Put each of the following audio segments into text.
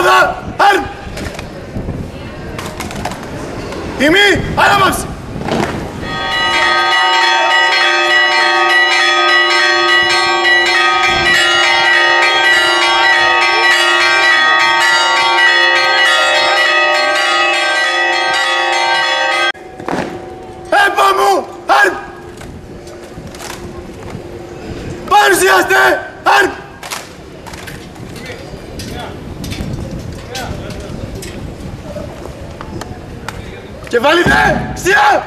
Ελλάδα, άρ! Τιμή, ανάπαυση! Επόμου, άρ! Παρουσιάστε, άρ! Κεφαλίδε, ξιά!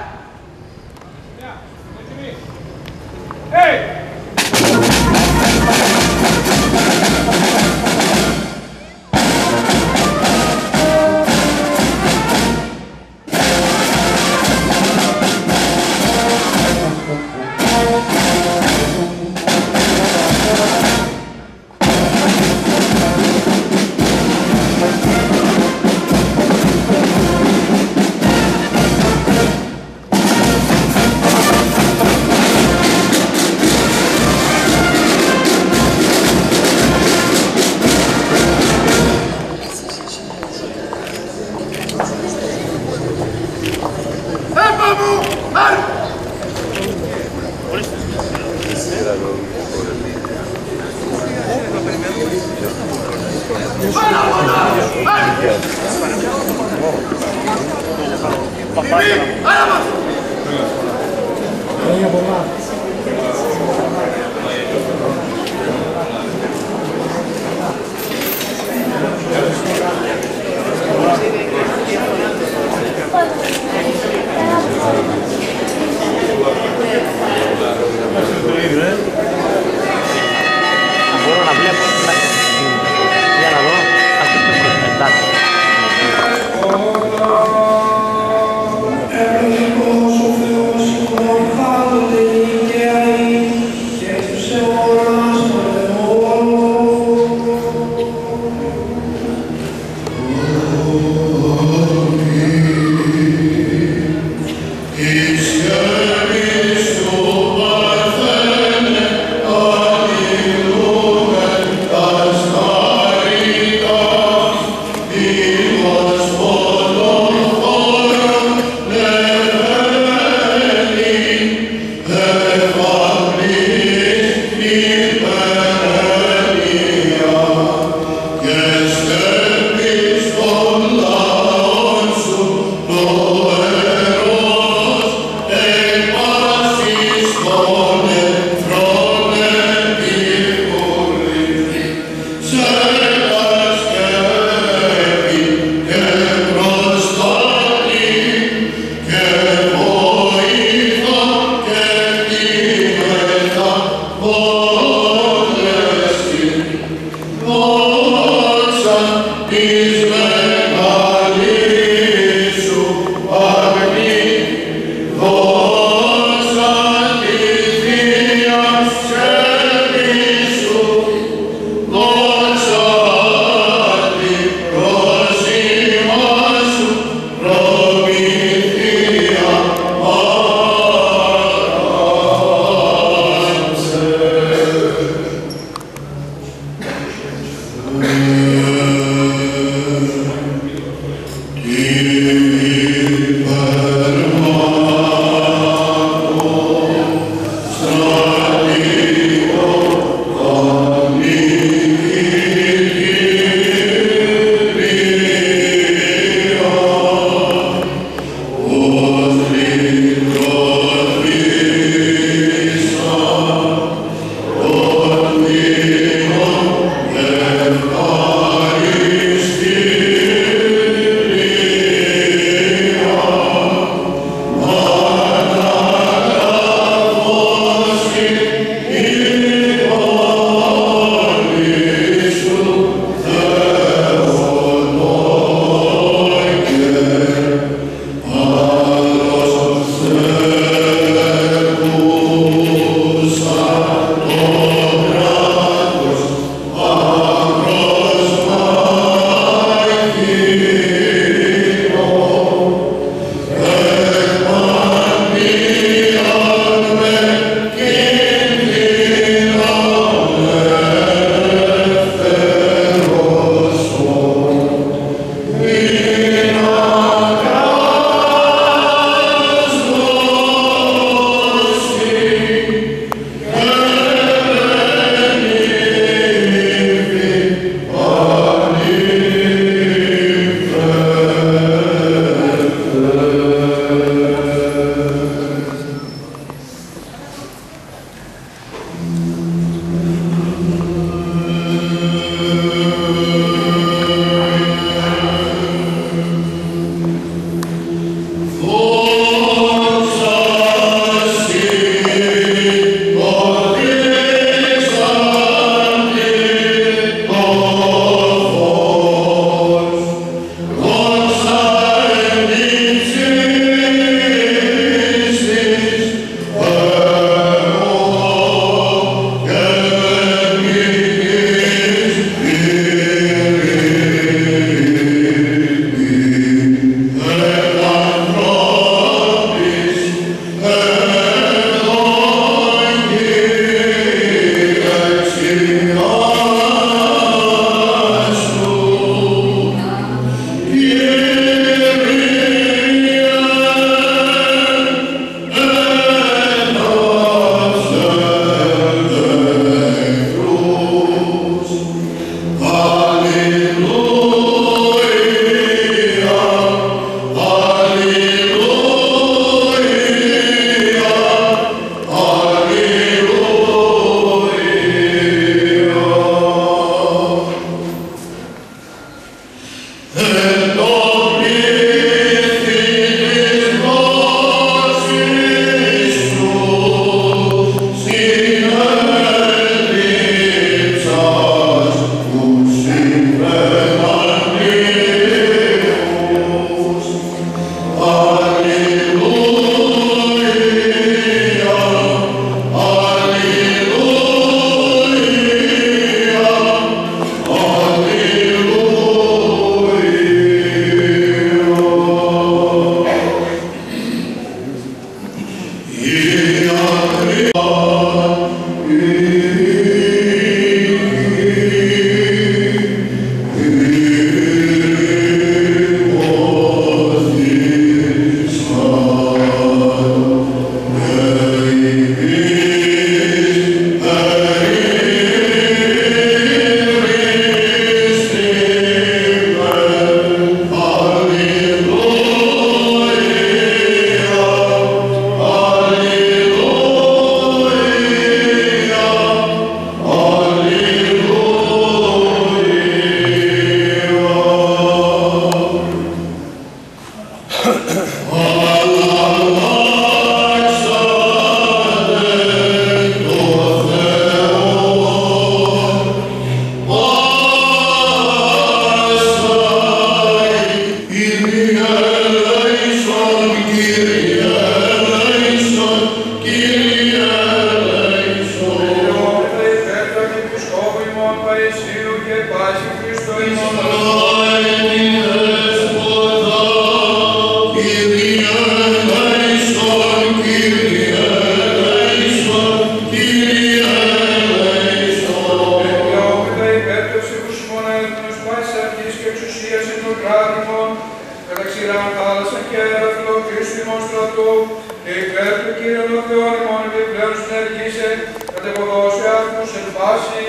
κράτημων, μεταξύ ράμ θάλασσα και έραφλο, Χριστού ημών στρατού, και υπέρ του Κύριον ο Θεόν ημών επιπλέον συνεργήσε, κατεποδώσει άκους εν πάση.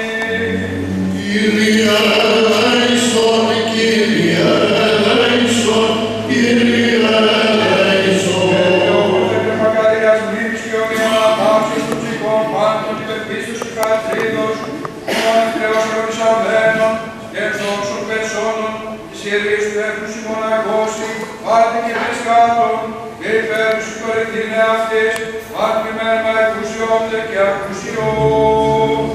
Κύριε ελέησον, Κύριε ελέησον, Κύριε ελέησον. Κύριε μακαρίας μνήμης και ομοίων απόψεις των ψυχών πάντων των υπερπίστους και πατρίδος, ημών εκκρεώς αγωνισαμένων και ενδόξων περσόνων, της ιερής του έθνους ημών αγώσει, πάτε και βρισκάτων, και υπέρ τους συγχωρηθήνε αυτής, άκρημένα εκουσιόνται και ακουσιών.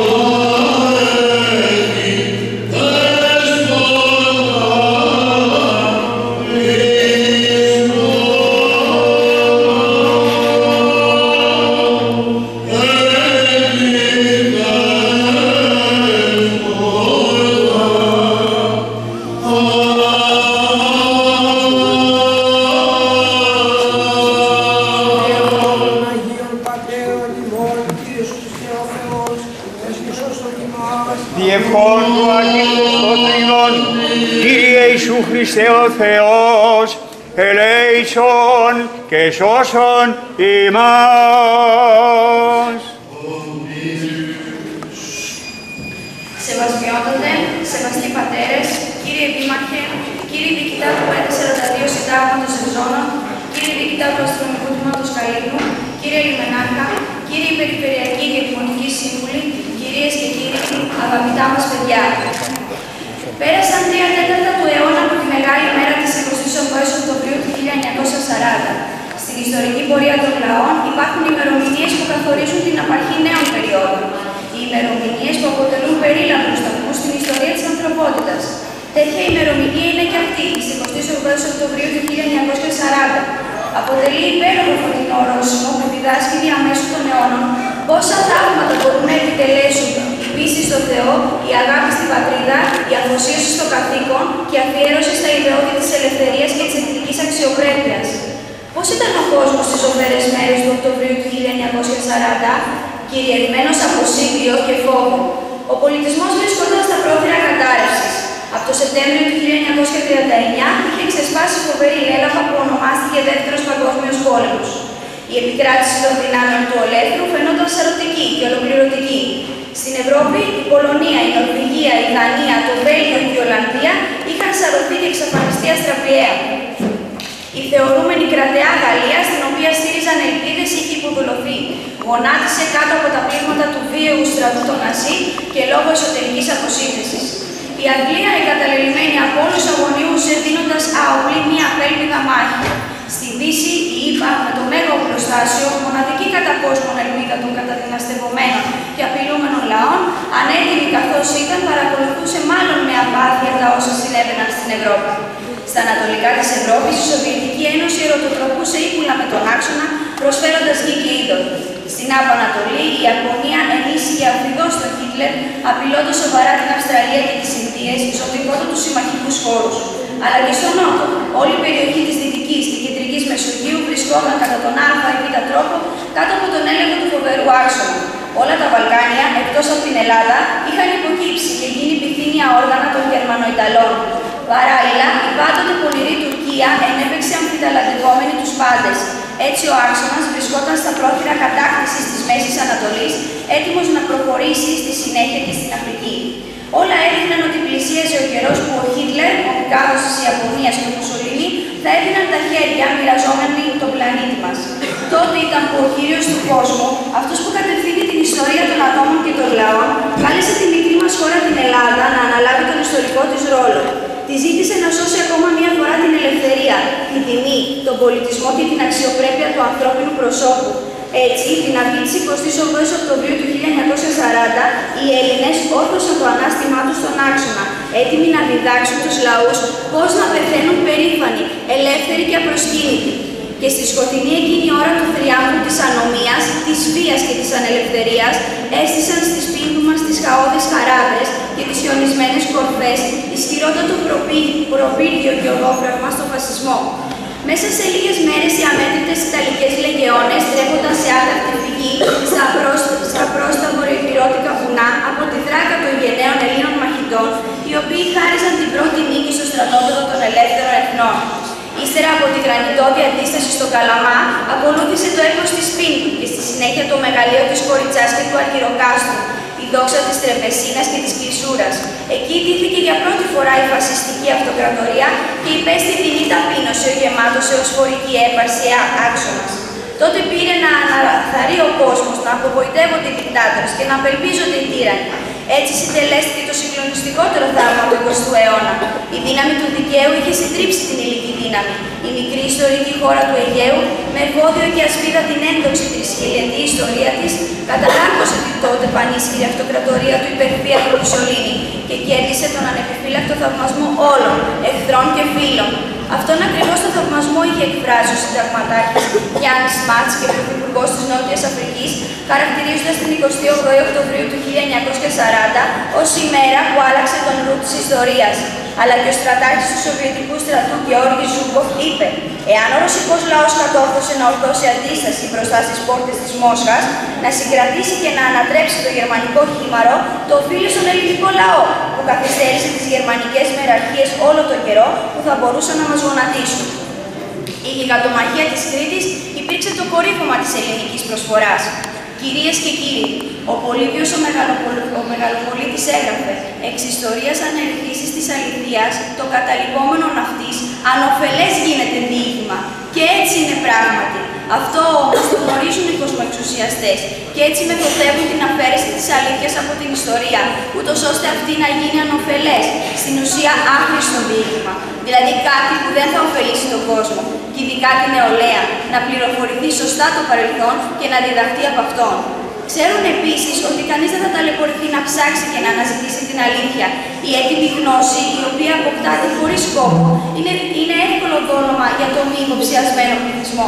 Oh διευχών του Αγίου Σωτηρών, Κύριε Ιησού Χριστέ ο Θεός, ελέησον και σώσον ημάς. Σεβασμιότατε, σεβαστοί πατέρες, κύριε Δήμαρχε, κύριε Διοικητά του 542 Συντάγματος Ευζώνων, κύριε Διοικητά του Αστυνομικού Τμήματος Καλύβου, κύριε Λιμενάρχα, κύριοι Περιφερειακοί και Δημοτικοί Σύμβουλοι, κυρίες και κύριοι, αγαπητά μας παιδιά. Πέρασαν 3/4 του αιώνα από τη μεγάλη μέρα της 28 Οκτωβρίου του 1940. Στην ιστορική πορεία των λαών υπάρχουν ημερομηνίες που καθορίζουν την απαρχή νέων περιόδων. Οι ημερομηνίες που αποτελούν περίλαμπρους σταθμούς στην ιστορία της ανθρωπότητας. Τέτοια ημερομηνία είναι και αυτή, η 28 Οκτωβρίου του 1940. Αποτελεί υπέροχο φωτεινό ορόσημο που διδάσκει διαμέσου των αιώνων πόσα θαύματα μπορούν να επιτελέσουν η πίστη στο Θεό, η αγάπη στην πατρίδα, η αφοσίωση στο καθήκον και η αφιέρωση στα ιδεώδη της ελευθερίας και της εθνικής αξιοπρέπειας. Πώς ήταν ο κόσμος στις ζωφέρες μέρες του Οκτωβρίου του 1940, κυριαρχημένος από σύγκριο και φόβο? Ο πολιτισμός βρισκόταν στα πρόθυρα κατάρρευσης. Από το Σεπτέμβριο του 1939 είχε ξεσπάσει φοβερή λέλαφα που ονομάστηκε Δεύτερος Παγκόσμιος Πόλεμος. Η επικράτηση των δυνάμεων του ολέθρου φαινόταν σαρωτική και ολοκληρωτική. Στην Ευρώπη, η Πολωνία, η Νορβηγία, η Δανία, το Βέλγιο και η Ολλανδία είχαν σαρωθεί και εξαφανιστεί αστραπιαία. Η θεωρούμενη κρατεά Γαλλία, στην οποία στήριζαν ελπίδες, είχε υποδουλωθεί. Γονάτισε κάτω από τα πλήγματα του βίαιου στρατού των Ναζί και λόγω εσωτερικής αποσύνθεσης. Η Αγγλία, εγκαταλελειμμένη από όλους αγωνίους, δίνοντας αοπλή μία απέλπιδα μάχη. Στη Δύση, η ΗΠΑ, με το μέγα οπλοστάσιο, μοναδική κατά κόσμον ελπίδα των καταδυναστευομένων και απειλούμενων λαών, ανέτοιμη καθώς ήταν, παρακολουθούσε μάλλον με απάθεια τα όσα συνέβαιναν στην Ευρώπη. Στα ανατολικά της Ευρώπης, η Σοβιετική Ένωση ερωτοτροπούσε ύπουλα με τον άξονα, προσφέροντας γη και είδωρ. Στην Άπο Ανατολή, η Ιαπωνία ενίσχυε αφιδώς τον Χίτλερ, απειλώντας σοβαρά την Αυστραλία και τις Ινδίες, ζωτικότατους συμμαχικούς χώρους. Αλλά και στο Νότο, όλη η περιοχή της Δυτικής και Κεντρικής Μεσογείου βρισκόταν κατά τον ΑΒ τρόπο κάτω από τον έλεγχο του φοβερού άξονα. Όλα τα Βαλκάνια, εκτός από την Ελλάδα, είχαν υποκύψει και γίνει πυθύνια όργανα των Γερμανοϊταλών. Παράλληλα, η πάντοτε πονηρή Τουρκία ενέπαιξε αμφιταλαντευόμενη τους πάντες. Έτσι, ο άξονας βρισκόταν στα πρόθυρα κατάκτησης της Μέσης Ανατολής, έτοιμος να προχωρήσει στη συνέχεια και στην Αφρική. Όλα έδειχναν ότι πλησίαζε ο καιρός που ο Χίτλερ, ο μικάδος της Ιαπωνίας και ο Μουσολίνι θα έδιναν τα χέρια μοιραζόμενοι τον πλανήτη μας. Τότε ήταν που ο κύριος του κόσμου, αυτός που κατευθύνει την ιστορία των ατόμων και των λαών, κάλεσε τη μικρή μας χώρα την Ελλάδα να αναλάβει τον ιστορικό της ρόλο. Τη ζήτησε να σώσει ακόμα μία φορά την ελευθερία, την τιμή, τον πολιτισμό και την αξιοπρέπεια του ανθρώπινου προσώπου. Έτσι, την αυγή της 28 Οκτωβρίου του 1940, οι Έλληνες όρθωσαν το ανάστημά τους στον άξονα, έτοιμοι να διδάξουν τους λαούς πώς να πεθαίνουν περήφανοι, ελεύθεροι και απροσκύνητοι. Και στη σκοτεινή εκείνη ώρα του θριάμβου της ανομίας, της βίας και της ανελευθερίας, έστησαν στις πύλου μας τις χαώδεις χαράδες και τις χιονισμένες κορφές, ισχυρότατο προπύργιο και οδόφραγμα στο φασισμό. Μέσα σε λίγες μέρες οι αμέτρητες Ιταλικές λεγεώνες τρέχονταν σε άτακτη φυγή στα πρόστα βορειοϊπειρωτικά βουνά από τη δράκα των γενναίων Ελλήνων μαχητών, οι οποίοι χάριζαν την πρώτη νίκη στο στρατόπεδο των ελεύθερων εθνών. Ύστερα από τη γρανιτώδη αντίσταση στο Καλαμά, ακολούθησε το έπος της Πίνκου και στη συνέχεια το μεγαλείο της Κοριτσάς και του Αργυροκάστρου, η δόξα της Τρεπεσίνας και της Κλεισούρας. Εκεί τύχθηκε για πρώτη φορά η φασιστική αυτοκρατορία και υπέστη δεινή ταπείνωση ο γεμάτος έως φορική έπαρση άξονας. Τότε πήρε να αναθαρεί ο κόσμος, να απογοητεύονται οι δικτάτορες και να απελπίζονται οι τύρανοι. Έτσι συντελέστηκε το συγκλονιστικότερο θαύμα του 20ου αιώνα. Η δύναμη του δικαίου είχε συντρίψει την υλική δύναμη. Η μικρή ιστορική χώρα του Αιγαίου, με εμπόδιο και ασπίδα την ένδοξη τρισχιλιετή ιστορία της, καταράκωσε την τότε πανίσχυρη αυτοκρατορία του υπερφύα του Μουσολίνι και κέρδισε τον ανεπιφύλακτο θαυμασμό όλων, εχθρών και φίλων. Αυτόν ακριβώς τον θαυμασμό είχε εκφράσει ο συνταγματάρχης Γιάννης Μάτς και πρωθυπουργός της Νότιας Αφρικής, χαρακτηρίζοντας την 28 Οκτωβρίου του 1940 ως ημέρα που άλλαξε τον ρου της ιστορίας. αλλά και ο στρατάρχης του Σοβιετικού στρατού Γεώργη Ζούκοφ είπε: «Εάν ο ρωσικός λαός κατόρθωσε να ορθώσει αντίσταση μπροστά στις πόρτες της Μόσχας, να συγκρατήσει και να ανατρέψει το γερμανικό χήμαρο, το οφείλει στον ελληνικό λαό, που καθυστέρησε τις γερμανικές μεραρχίες όλο τον καιρό που θα μπορούσαν να μας γονατίσουν». Η γιγαντομαχία της Κρήτης υπήρξε το κορύφωμα της ελληνικής προσφοράς. Κυρίες και κύριοι, ο Πολύβιος ο Μεγαλοπολίτης έγραφε «Εξ ιστορίας ανερχήσεις της αληθείας, το καταλοιπόμενον αυτής, ανοφελές γίνεται διήγημα». Και έτσι είναι πράγματι. Αυτό όμως το γνωρίζουν οι κοσμοεξουσιαστές και έτσι μεθοδεύουν την αφαίρεση της αλήθειας από την ιστορία, ούτως ώστε αυτή να γίνει ανοφελές, στην ουσία άχρηστο διήγημα. Δηλαδή κάτι που δεν θα ωφελήσει τον κόσμο, και ειδικά την νεολαία, να πληροφορηθεί σωστά το παρελθόν και να διδαχτεί από αυτόν. Ξέρουν επίσης ότι κανείς δεν θα ταλαιπωρηθεί να ψάξει και να αναζητήσει την αλήθεια. Η έτοιμη γνώση, η οποία αποκτάται χωρίς σκόπο, είναι εύκολο δόλωμα για τον μη υποψιασμένο πληθυσμό.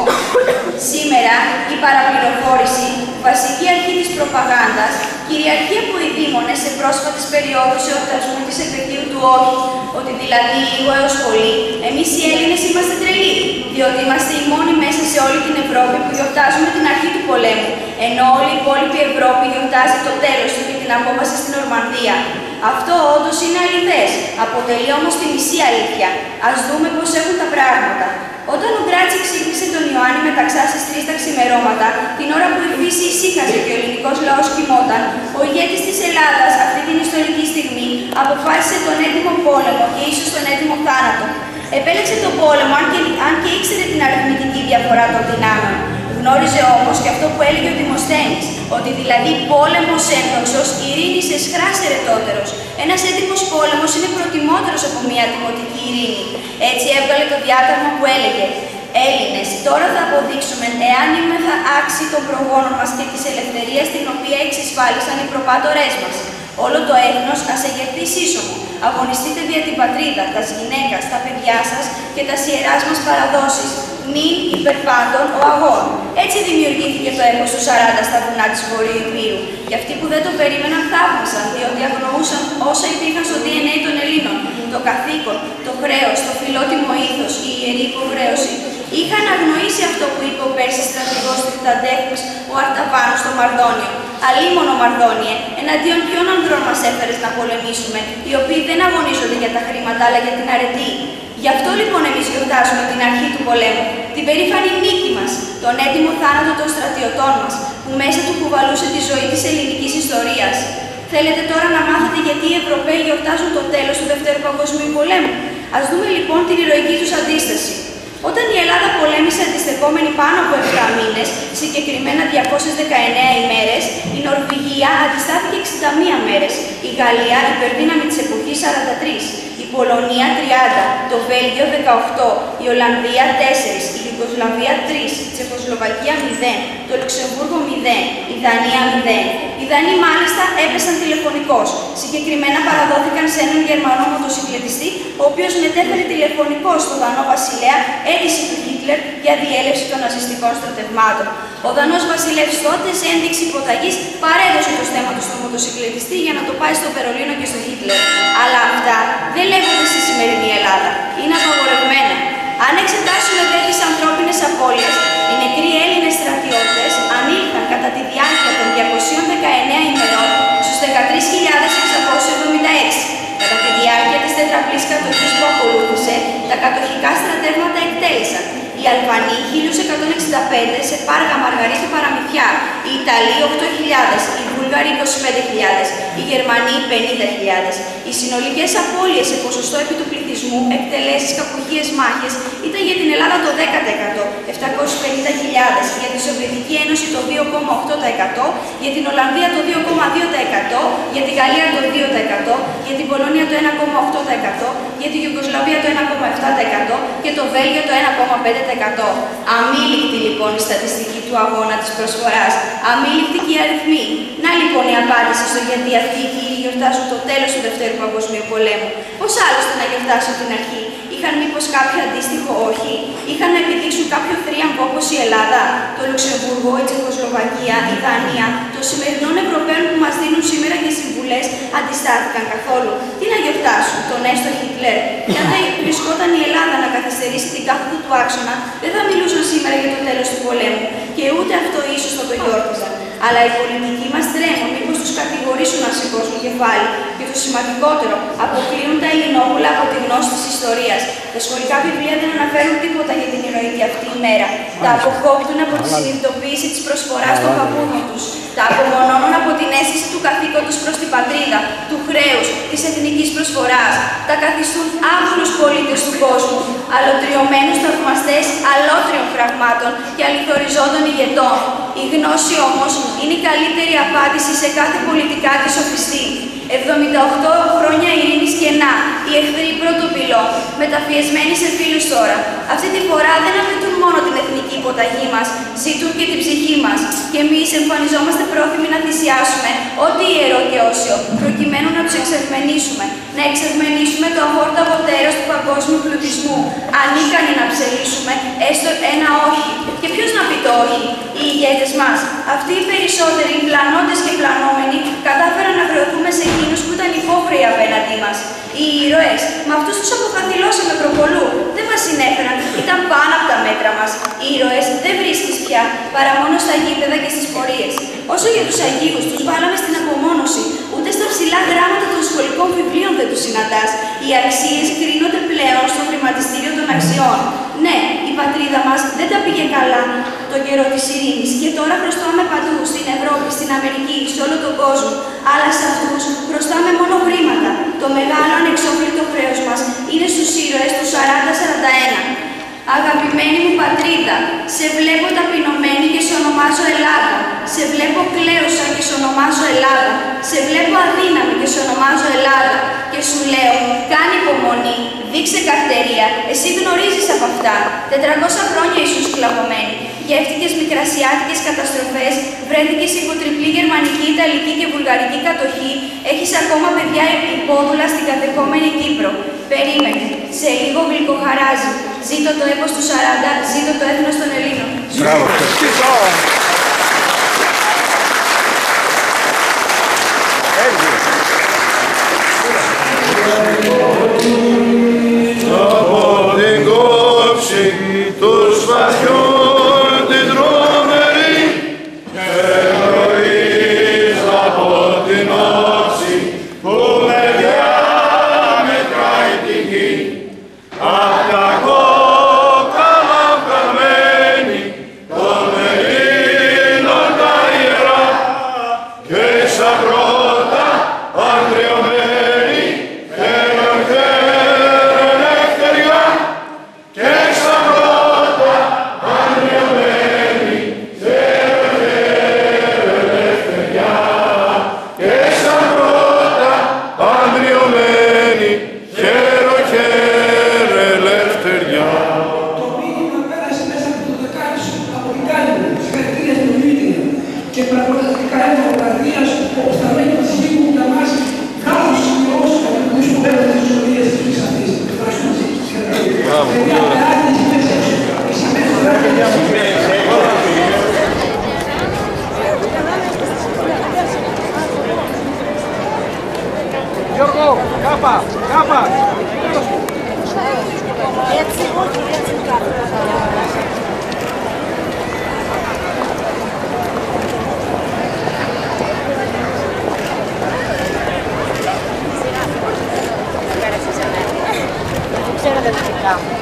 Σήμερα, η παραπληροφόρηση, βασική αρχή της προπαγάνδας, κυριαρχεί από οι δήμονες σε πρόσφατες περιόδους εορτασμού της επαιτίου του όχι, ότι δηλαδή λίγο έως πολύ, εμείς οι Έλληνες είμαστε τρελοί, διότι είμαστε οι μόνοι μέσα σε όλη την Ευρώπη που γιορτάζουμε την αρχή του πολέμου, ενώ όλη η υπόλοιπη Ευρώπη γιορτάζει το τέλος του και την απόβαση στην Ορμανδία. Αυτό όντως είναι αληθές, αποτελεί όμως τη μισή αλήθεια. Ας δούμε πώς έχουν τα πράγματα. Όταν ο Γκράτσι ξύπνησε τον Ιωάννη Μεταξά στις 3 τα ξημερώματα, την ώρα που η φύση ησύχασε και ο ελληνικός λαός κοιμόταν, ο ηγέτης της Ελλάδας αυτή την ιστορική στιγμή αποφάσισε τον έτοιμο πόλεμο και ίσως τον έτοιμο θάνατο. Επέλεξε τον πόλεμο αν και ήξερε την αριθμητική διαφορά των δυνάμεων. Γνώριζε όμως και αυτό που έλεγε ο Δημοσθένης, ότι δηλαδή πόλεμος ένδοξος, ειρήνης εσχράς ερετότερος. Ένας έτοιμος πόλεμος είναι προτιμότερος από μια δημοτική ειρήνη. Έτσι έβγαλε το διάταγμα που έλεγε: «Έλληνες, τώρα θα αποδείξουμε εάν είμεθα άξιοι των προγόνων μας και της ελευθερίας την οποία εξασφάλισαν οι προπάτορές μας. Όλο το έθνος ας εγερθεί σύσσωμο. Αγωνιστείτε δια την πατρίδα, τας γυναίκας, τα παιδιά σας και τα ιεράς μας παραδόσεις. Νυν υπερπάντων ο αγών». Έτσι δημιουργήθηκε το έπος του 40 στα βουνά της Βορείου Υπήρου. Και αυτοί που δεν το περίμεναν θαύμασαν, διότι αγνοούσαν όσα υπήρχαν στο DNA των Ελλήνων. Το καθήκον, το χρέος, το φιλότιμο ήθος, η ιερή υποχρέωση. Είχαν αγνοήσει αυτό που είπε ο Πέρσης στρατηγός του Ταντέφνης, ο Αρταβάνος στο Μαρδόνιο. Αλίμονο Μαρδόνιε, εναντίον ποιων ανδρών μας έφερες να πολεμήσουμε, οι οποίοι δεν αγωνίζονται για τα χρήματα αλλά για την αρετή. Γι' αυτό λοιπόν εμείς γιορτάζουμε την αρχή του πολέμου, την περήφανη νίκη μας, τον έτοιμο θάνατο των στρατιωτών μας, που μέσα του κουβαλούσε τη ζωή της ελληνικής ιστορίας. Θέλετε τώρα να μάθετε γιατί οι Ευρωπαίοι γιορτάζουν το τέλος του Δευτέρου Παγκοσμίου Πολέμου? Ας δούμε λοιπόν την ηρωική τους αντίσταση. Όταν η Ελλάδα πολέμησε αντιστεκόμενη πάνω από 7 μήνες, συγκεκριμένα 219 ημέρες, η Νορβηγία αντιστάθηκε 61 μέρες, η Γαλλία, υπερδύναμη της εποχής, 43, η Πολωνία 30, το Βέλγιο 18, η Ολλανδία 4, η Ιουγκοσλαβία 3, η Τσεχοσλοβακία 0, το Λουξεμβούργο 0, η Δανία 0. Οι Δανείοι μάλιστα έπεσαν τηλεφωνικώς. Συγκεκριμένα παραδόθηκαν σε έναν Γερμανό μοτοσυκλετιστή, ο οποίος μετέφερε τηλεφωνικώς στον Δανό βασιλέα αίτηση του Χίτλερ για διέλευση των ναζιστικών στρατευμάτων. Ο Δανός βασιλεύς τότε, σε ένδειξη υποταγής, παρέδωσε το στέμμα του στον μοτοσυκλετιστή για να το πάει στο Βερολίνο και στο Χίτλερ. Αλλά αυτά δεν λέγονται στη σημερινή Ελλάδα. Είναι απαγορευμένα. Αν εξετάσουμε δε τις ανθρώπινες απώλειες, οι νεκροί Έλληνες στρατιώτες ανήλθαν κατά τη διάρκεια των 219 ημερών στους 13.676. Κατά τη διάρκεια της τετραπλής κατοχής που ακολούθησε, τα κατοχικά στρατεύματα εκτέλεσαν. Οι Αλβανοί 1.165 σε Πάργα Μαργαρίτου Παραμυθιά, οι Ιταλοί 8.000, οι Βούλγαροι 25.000, οι Γερμανοί 50.000. Οι συνολικές απώλειες σε ποσοστό επί του πληθυσμού, εκτελέσεις, καποχείες, μάχες ήταν για την Ελλάδα το 10%, 750.000, για τη Σοβιετική Ένωση το 2,8%, για την Ολλανδία το 2,2%, για τη Γαλλία το 2%, για την Πολωνία το 1,8%, για τη Ιουγκοσλαβία το 1,7% και το Βέλγιο το 1,5%. Αμήλικτη λοιπόν η στατιστική του αγώνα της προσφοράς, αμήλικτη και οι αριθμοί. Να λοιπόν η απάντηση στο γιατί αυτοί οι κύριοι γιορτάζουν το τέλος του Δευτέρου Παγκοσμίου Πολέμου. Πώς άλλωστε να γιορτάσουν την αρχή? Είχαν μήπως κάποιο αντίστοιχο όχι? Είχαν να επιδείξουν κάποιο θρίαμβο όπως η Ελλάδα, το Λουξεμβούργο, η Τσεχοσλοβακία, η Δανία, των σημερινών Ευρωπαίων που μας δίνουν σήμερα και συμβουλές αντιστάθηκαν καθόλου? Τι να γιορτάσουν? Τον έστω Χίτλερ. Και αν δεν βρισκόταν η Ελλάδα να καθυστερήσει την κάθοδο του άξονα, δεν θα μιλούσαν σήμερα για το τέλος του πολέμου. Και ούτε αυτό ίσως θα το γιόρταζαν. Αλλά οι πολιτικοί μας τρέμουν μήπως τους κατηγορήσουν να σηκώσουν κεφάλι. Και το σημαντικότερο, αποκλείουν τα Ελληνόπουλα από τη γνώση της ιστορίας. Τα σχολικά βιβλία δεν αναφέρουν τίποτα για την ηρωική αυτή ημέρα. Τα αποκόπτουν από τη συνειδητοποίηση της προσφοράς των παππούδων τους. Τα απομονώνουν από την αίσθηση του καθήκοντος προς την πατρίδα, του χρέους, της εθνικής προσφοράς. Τα καθιστούν άθλους πολίτες του κόσμου, αλωτριωμένους θαυμαστές αλότριων πραγμάτων και αληθοριζόντων ηγετών. Η γνώση όμως είναι η καλύτερη απάντηση σε κάθε πολιτικά τη σοφιστή. 78 χρόνια ειρήνης κενά, οι εχθροί πρώτο πυλό, μεταφιεσμένοι σε φίλους τώρα. Αυτή τη φορά δεν απαιτούν μόνο την εθνική υποταγή μας, ζητούν και την ψυχή μας. Και εμείς εμφανιζόμαστε πρόθυμοι να θυσιάσουμε ό,τι ιερό και όσιο, προκειμένου να τους εξευμενήσουμε. Να εξευμενήσουμε το αφόρταβο τέρος του παγκόσμιου πλουτισμού, ανίκανοι να ψελίσουμε έστω ένα όχι. Και ποιος να πει το όχι? Οι ηγέτες μας. Αυτοί οι περισσότεροι, πλανώντες και πλανόμενοι, κατάφεραν να χρεωθούμε σε εκείνους που ήταν υπόχρεοι απέναντί μας. Οι ήρωες, με αυτούς τους αποκαθιλώσαμε προπολού, δεν μας συνέφεραν, ήταν πάνω από τα μέτρα μας. Οι ήρωες δεν βρίσκεις πια, παρά μόνο στα γήπεδα και στις πορείες. Όσο για τους Αγίους, τους βάλαμε στην απομόνωση, ούτε στα ψηλά γράμματα των σχολικών βιβλίων δεν τους συναντάς. Οι αξίες κρίνονται πλέον στο χρηματιστήριο των αξιών. Ναι, η πατρίδα μας δεν τα πήγε καλά τον καιρό της ειρήνης και τώρα χρωστάμε παντού, στην Ευρώπη, στην Αμερική, σε όλο τον κόσμο. Αλλά σε αυτούς χρωστάμε μόνο χρήματα. Το μεγάλο ανεξόφλητο χρέος μας είναι στους ήρωες του 40-41. Αγαπημένη μου πατρίδα, σε βλέπω ταπεινωμένη και σε ονομάζω Ελλάδα. Σε βλέπω κλαίουσα και σε ονομάζω Ελλάδα. Σε βλέπω αδύναμη και σε ονομάζω Ελλάδα. Και σου λέω, κάνε υπομονή, δείξε καρτερία, εσύ γνωρίζεις από αυτά. 400 χρόνια ήσουν σκλαβωμένοι. Γεύτηκες μικρασιάτικες καταστροφές, βρέθηκες υπό τριπλή γερμανική, ιταλική και βουλγαρική κατοχή, έχεις ακόμα παιδιά υπόδουλα στην κατεχόμενη Κύπρο. Περίμενε, σε λίγο γλυκοχαράζει. Ζήτω το έπος του 40, ζήτω το έθνος των Ελλήνων. Μπράβο. Από την κόψη τους βαθιών την τρομερή ερωής από την όψη που με διάμετράει τη γη απ' τα κόκαλα βγαλμένη των Ελλήνων τα ιερά και σαν πρώτα αντριωμένη ελευθεριά και σαν πρώτα αντριωμένη ελευθεριά και σαν πρώτα αντριωμένη ελευθεριά. Το μήνυμα πέρασε μέσα από το δεκάρι σου, από την κάλλη μου, συγχαρητήρια στην Ομίλια και πραγματικά έμαθα καρδίας όπως τα μέλη της Λίγου για μας κάθε σημειός από το που πέρασε τις ιστορίες της ζωής αυτής. Ευχαριστούμε σας. Γιώργο, κάπα, κάπα. Έτσι, όχι, έτσι κάπου. Δεν ξέρω τα δυτικά μου.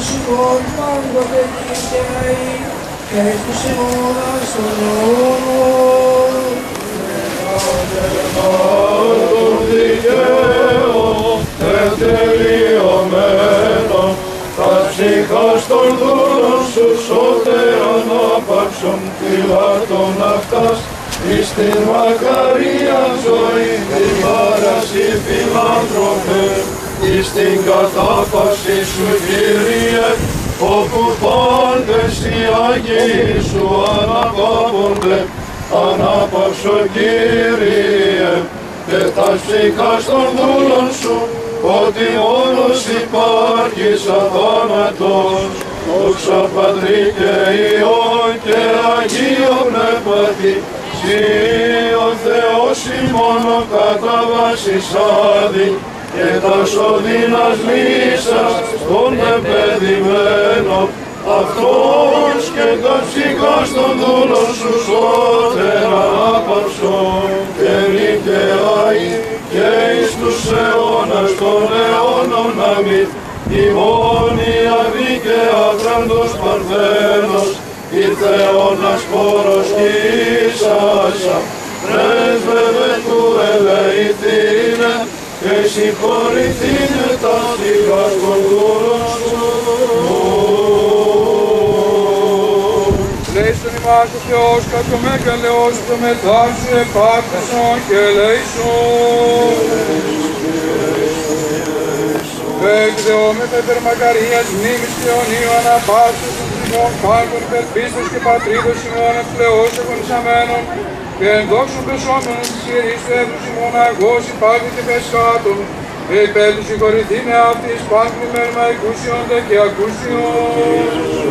ημών πάντοτε νικαίοι και εις τους αιώνας των αιώνων. Τον δικαίω τελειωμένο, τα ψυχάς των δούλων σου σώτερον άπαξον φυλάτων αυτάς, εις την μακαρία ζωή την παρασύ φιλάνθρωπε, εις την κατάπαυση σου Κύριε, όπου πάντες οι Άγιοι σου αναπαύονται, ανάπαυσο Κύριε, και τα ψυχάς των δούλων σου, ότι μόνος υπάρχεις αθάνατος, δόξα Πατρί και Υιό και Αγίο Πνεύματι, Συ ο Θεός ημών ο κατά βάσης άδη, και τα σωδίνας λύσας των επαιδημένων, αυτός και τα ψυχάς των δούλων σου σώτερα άπαυσον και νικαιάι και εις τους αιώνας των αιώνων αμήν. Ημών η αδίκαια γραντος Παρθένος, ήρθε αιώνας πόρος κι ίσασα, πρέσβευε του ελεηθήνε και συγχωρηθήνε τα ψυχάς των δούλων σου. Λέησον ημάς ο Θεός κατ' το μεγαλαιός το μετά σου επάρτησον και λέησον. Εκδεόμεθα υπερμακαρίας μνήμης και αιωνίου αναπαύσεως των τριμών πάντων υπερπίστος και πατρίδος ημών ευλεώς εγωνισαμένων και εν δόξων πεσόμενων της Ιερής του έθνους ημών αγώς υπάγει και πεσχάτων και υπέρ του συγχωρηθήνε αυτής πάντων ημέρμα εκούσιοντε και ακούσιον.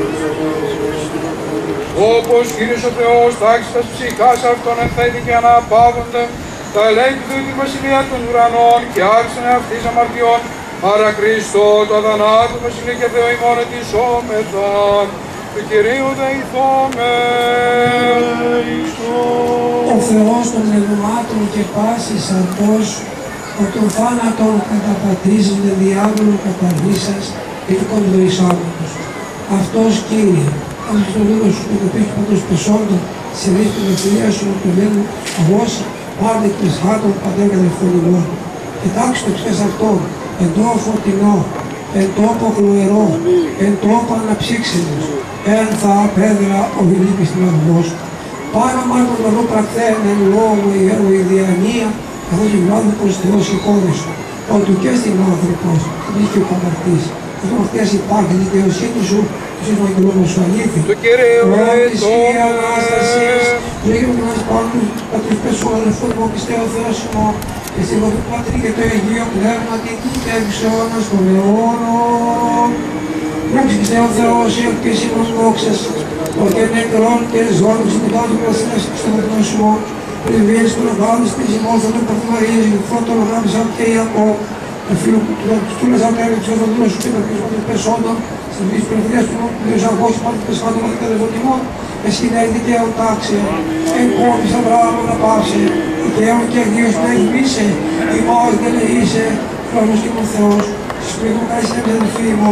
Όπως Κύριος ο Θεός τάξεις τας ψυχάς αυτών ενθέτει και αναπαύονται, τα ελέγχει του την βασιλεία των ουρανών και άρχισαν αυτής αμαρτιών, άρα Χριστό το αδανάτου βασιλεί και Θεό ημών ετισόμεθα, του Κυρίου δεηθόμεν. Ο Θεός των πνευμάτων και πάσης αυτός, ο των θάνατων καταπατρίζονται διάβολο καταρρίσας και του κοντοϊσάμενος. Αυτός Κύριε, αν στον λόγο σου και το πέχει παντός πεσόντων, σε δεις την ελευθερία σου να το λένε αγώς, πάρτε και σχάτων πατέρα αδελφών ημών. Κοιτάξτε το ξέρεις αυτόν, εν τόπο φωτεινό, εν τόπο χλωερό, εν τόπο αναψύξενος, εν θα απέδρα ο Φιλίππης την αγωγός. Πάρα μάλλον εδώ πρακτέν εν λόγω η διανία, καθώς η άνθρωπος Θεός εικόνησο, ότι και στην άνθρωπος, δίκαιο καμαρτής. Αυτό αυτές υπάρχει δικαιοσύνη σου, τους Ευαγγελόμους σου αλήθη. Του Κυρίου η Ανάστασης, του Αγίου μας πάντων, πατρούς πεσόν, ελευθόν μου πιστεύω Θεός ημών, και στην Βοδού Πατρί και το Αγίο Πνεύματι, και εξ αιώνας των αιώνων. Δόξα πιστεύω Θεός, η ελπίση μας δόξας, ότι νεκρών και ζώων συμμετών του Βασιλεύς και στον Εθνό σου, πληβίες του Λογάδης της ημών θα τον Παθημαρίες, γλυφό τον Λογάδισαν και Ιακώ, του φίλου του Λαζαντέλη, του Οδοντούλου σου και των πεσόντων, στις βίες περιφερειές του Θεός αγώς, πάντων πεσχάτων και τελευοντιμών, εσύ να η δικαίω τάξη, εν κόρπης Αβραάμ να πάψε, δικαίω και Αγίος να εκμίσε, ημάς δεν είσαι, χρόνος και ο Θεός, στις πλήγων καλής νέμεις αδελφοί μου,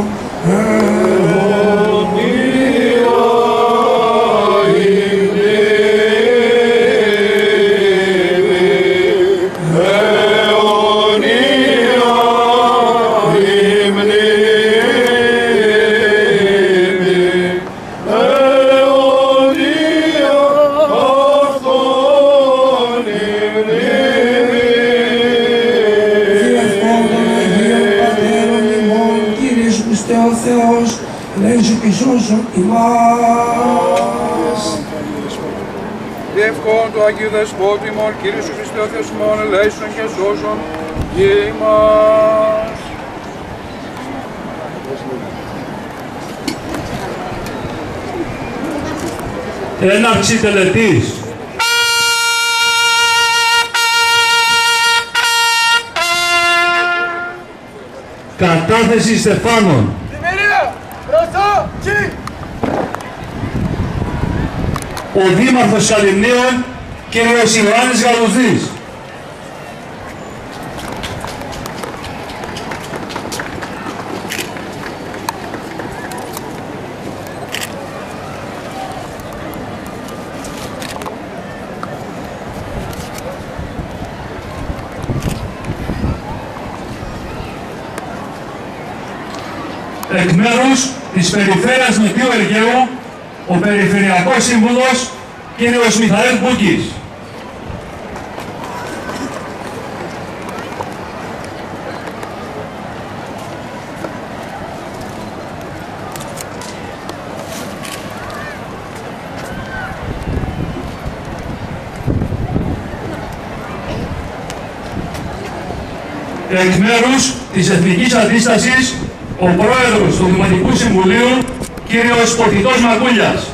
Διευκόν του Αγίου Δεσπότη ημών, Κύριε σου Χριστέ ο Θεός ημών, ελέησον και σώσον ημάς. Έναρξη τελετής. Κατάθεση στεφάνων. Ο Δήμαρχος Σαληνίων, κύριος Ιωάννης Γαλουζής. εκ μέρους της Περιφέρειας Νοτιού Αιγαίου, ο Περιφερειακός Σύμβουλος κ. Μιχαήλ Μπούκης. Εκ μέρους της Εθνικής Αντίστασης, ο Πρόεδρος του Δημοτικού Συμβουλίου, κύριος Ποτητός Μακούλιας.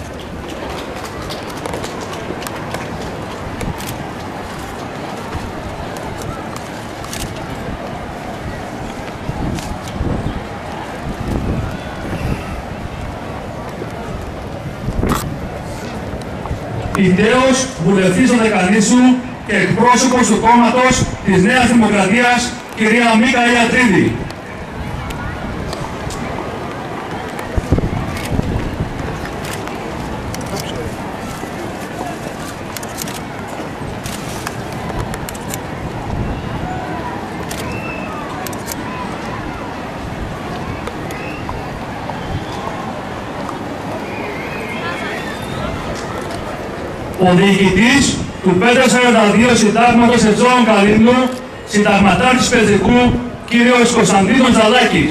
Ιδέος βουλευτής του Δεκανήσου και εκπρόσωπος του κόμματος της Νέας Δημοκρατίας, κυρία Μίκα Ιατρίδη. Ο διοικητής του 542 Συντάγματος Ετζώων Καλύμνου, συνταγματάρχης Πεζικού, κύριος Κωνσταντίνος Ζαλάκης.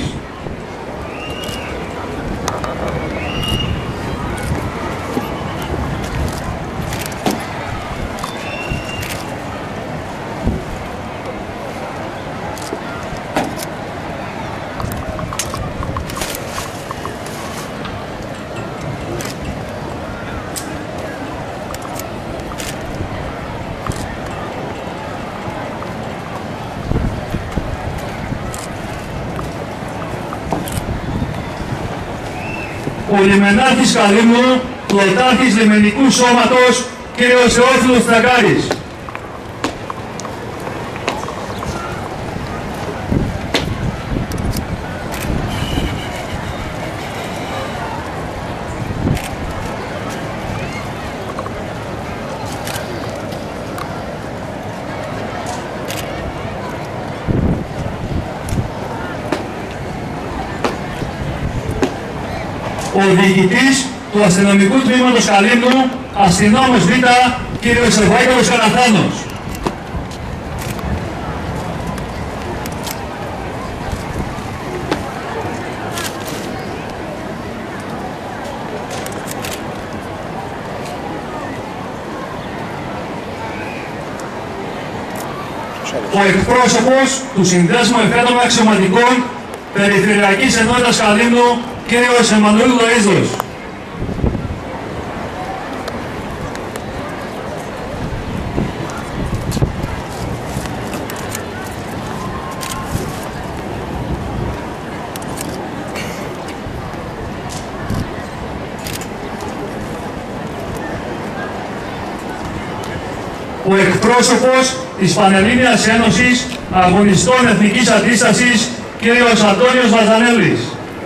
Ο λιμενάρχης Καλύμνου, πλωτάρχης λιμενικού σώματος, κύριος Θεόφιλος Τρακάρης. Ο διοικητής του αστυνομικού τμήματος Καλύμνου, αστυνόμος Β, κύριος Ευάγγελος Καραθάνος. Ο εκπρόσωπος του Συνδέσμου Εφέτων Αξιωματικών Περιφερειακής Ενότητας Καλύμνου, κύριος Εμμανουήλ Λοΐζος. Ο εκπρόσωπος της Πανελλήνιας Ένωσης Αγωνιστών Εθνικής Αντίστασης, κύριος Αντώνιος Βαζανέλης.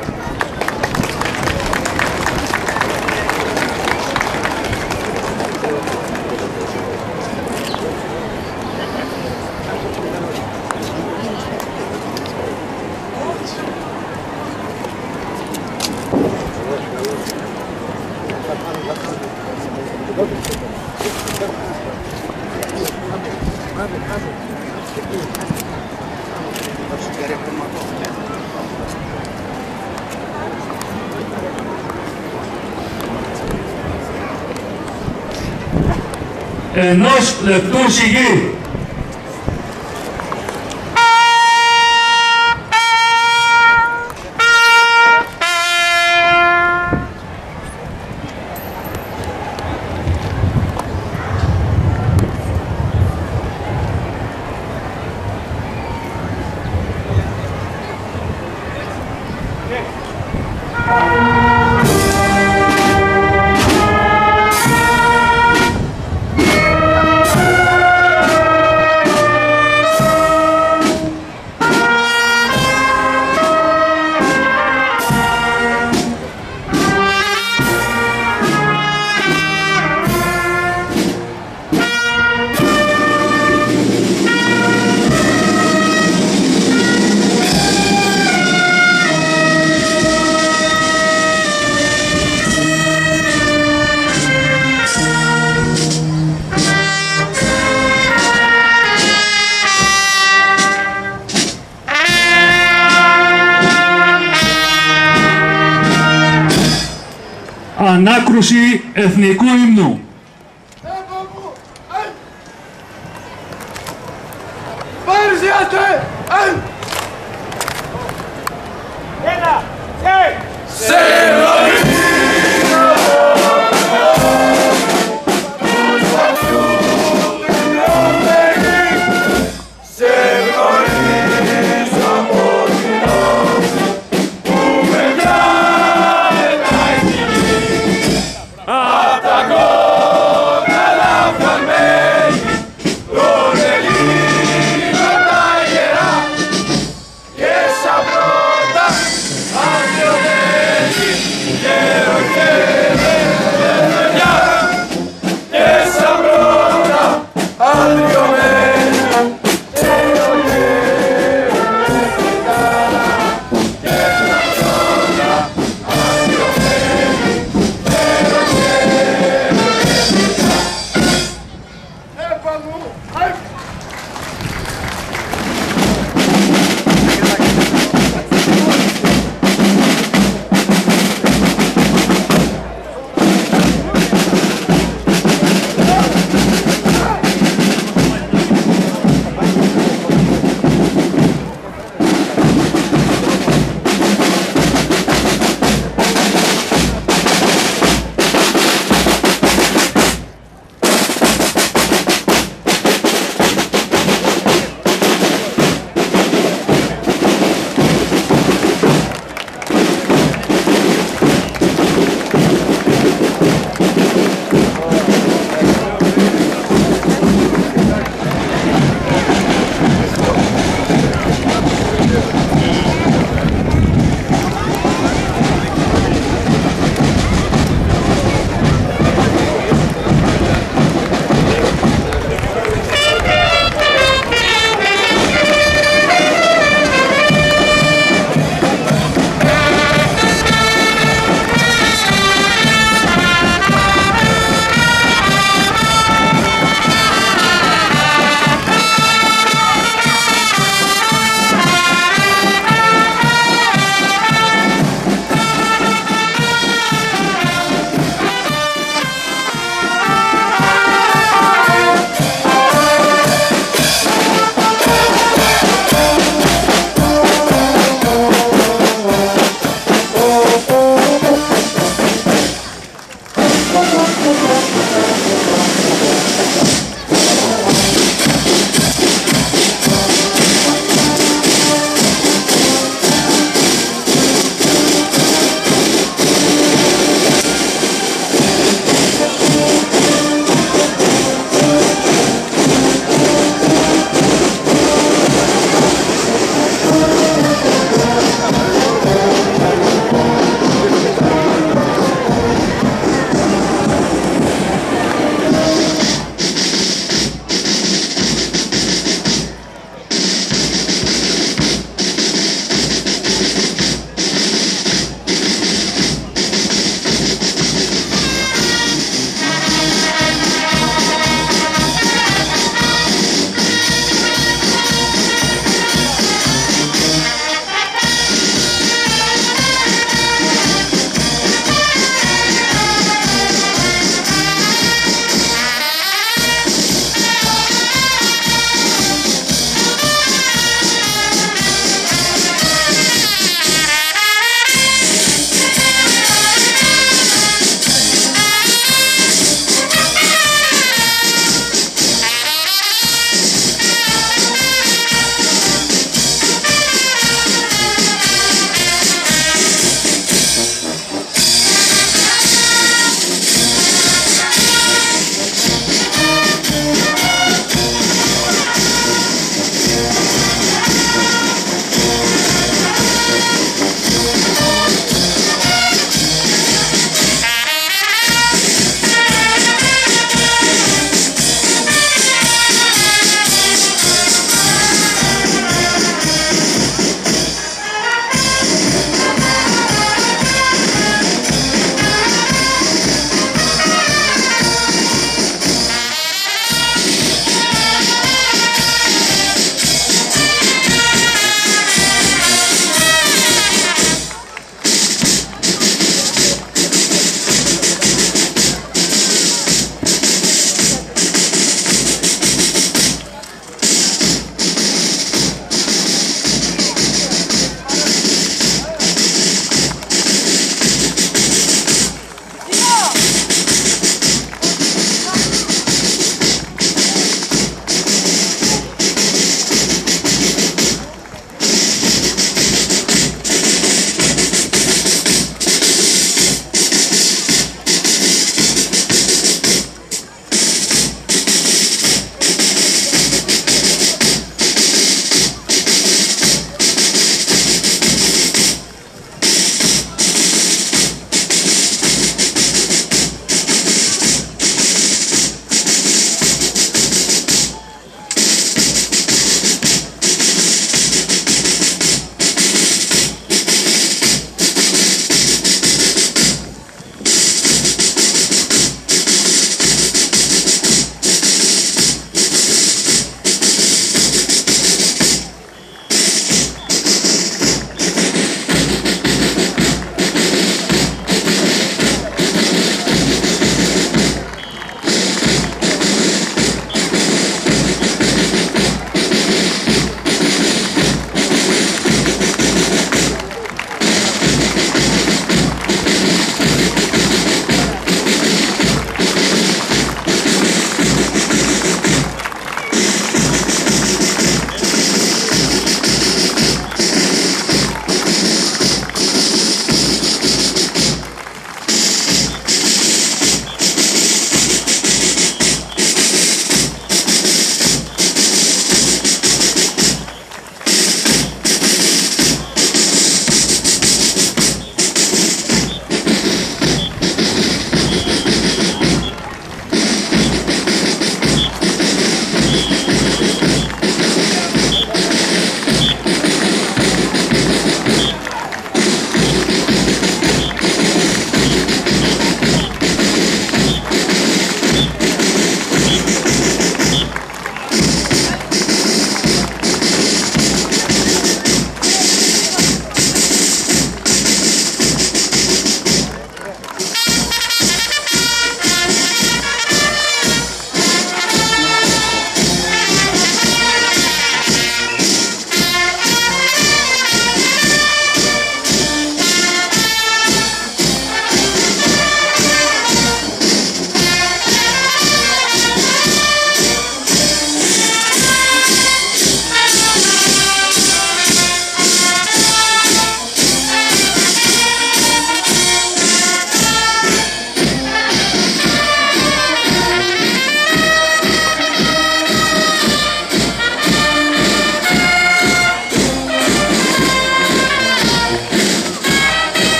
Ενός λεπτού σιγή. Ανάκρουση εθνικού ύμνου. Παρουσιάστε! Ένα, σε! Απ' τα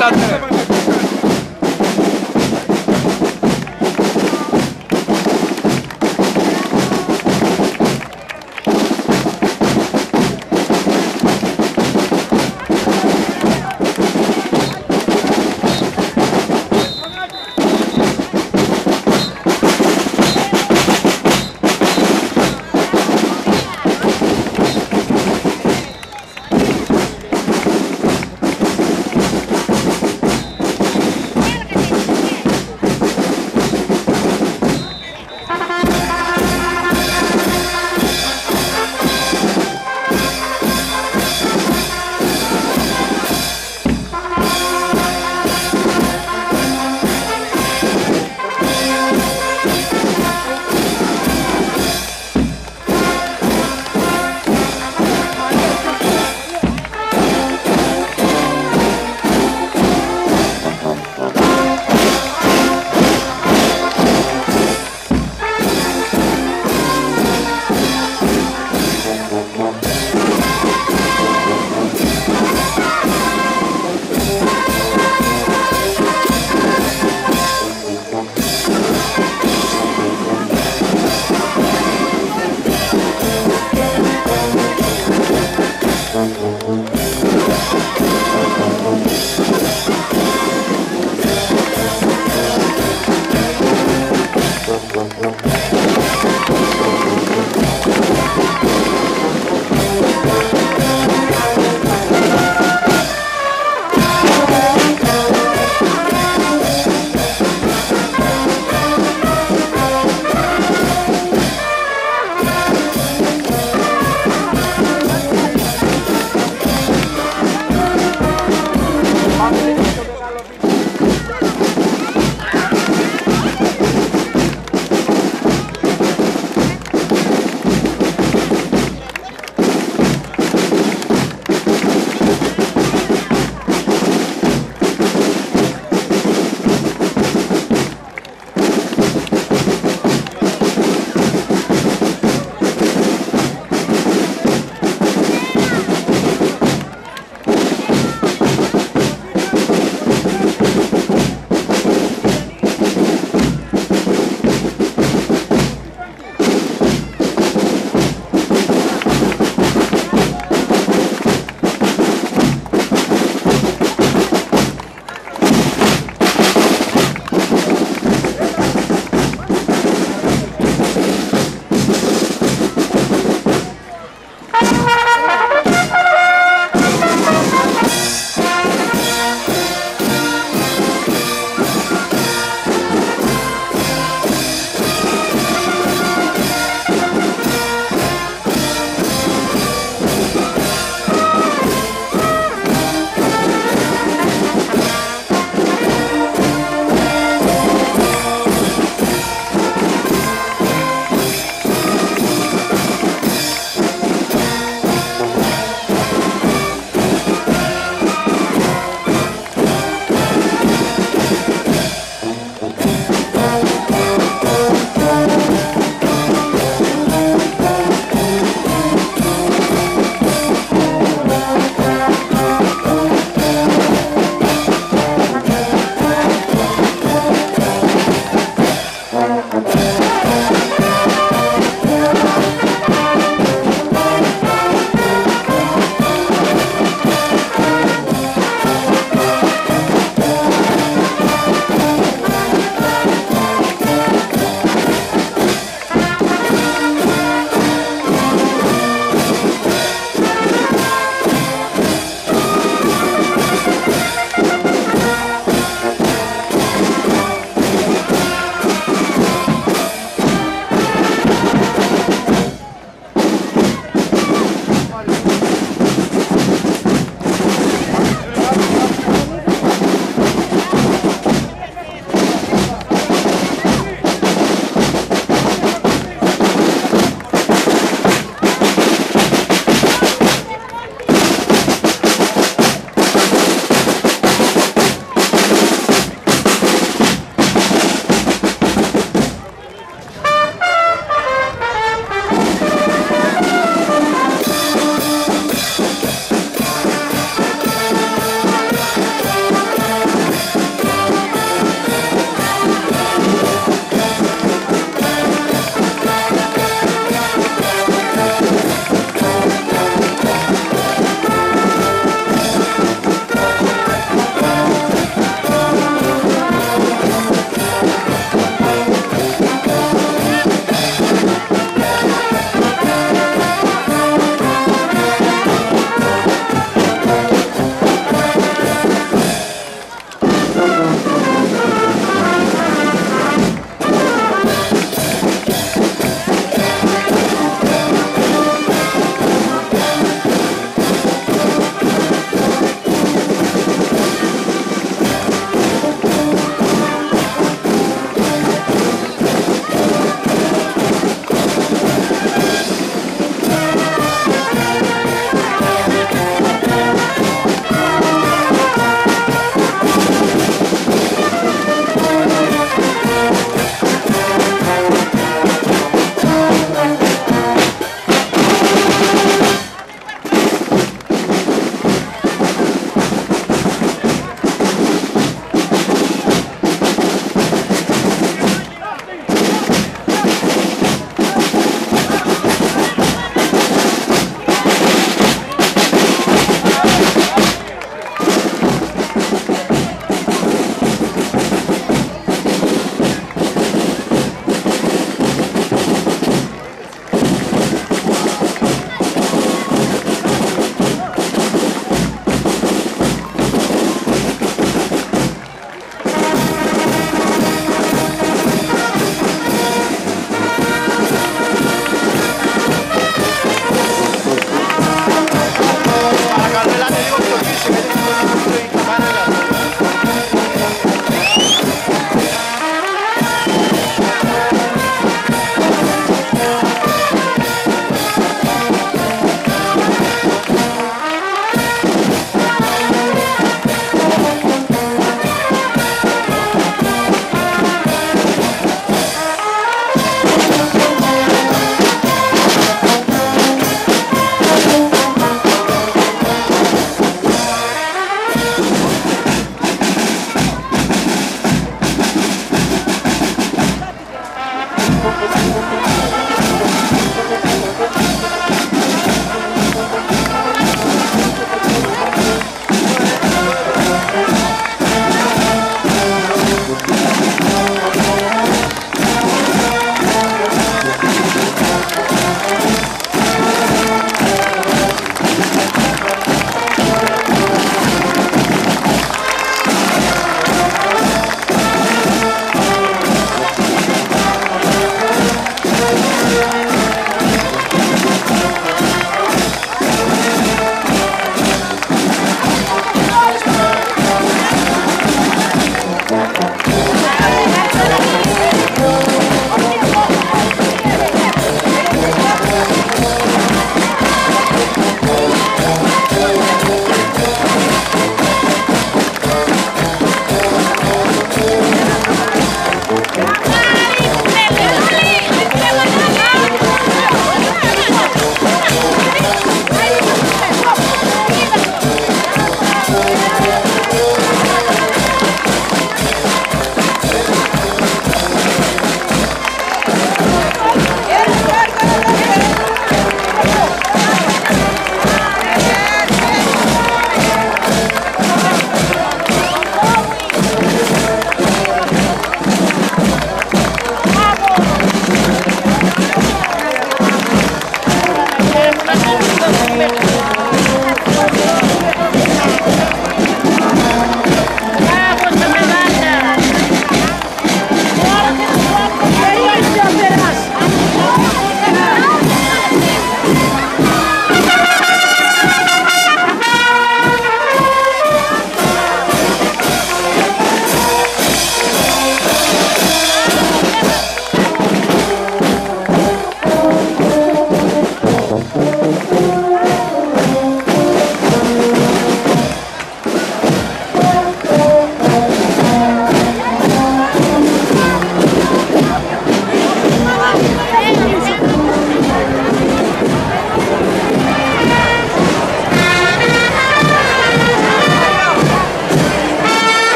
Σταθμέ.